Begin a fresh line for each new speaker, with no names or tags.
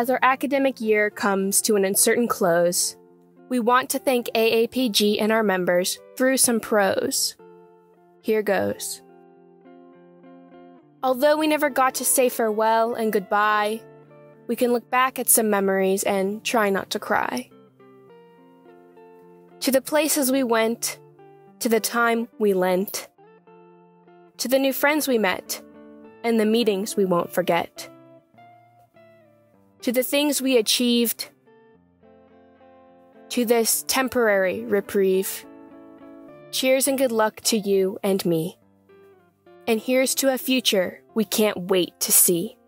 As our academic year comes to an uncertain close, we want to thank AAPG and our members through some prose. Here goes. Although we never got to say farewell and goodbye, we can look back at some memories and try not to cry. To the places we went, to the time we lent, to the new friends we met, and the meetings we won't forget. To the things we achieved, to this temporary reprieve. Cheers and good luck to you and me. And here's to a future we can't wait to see.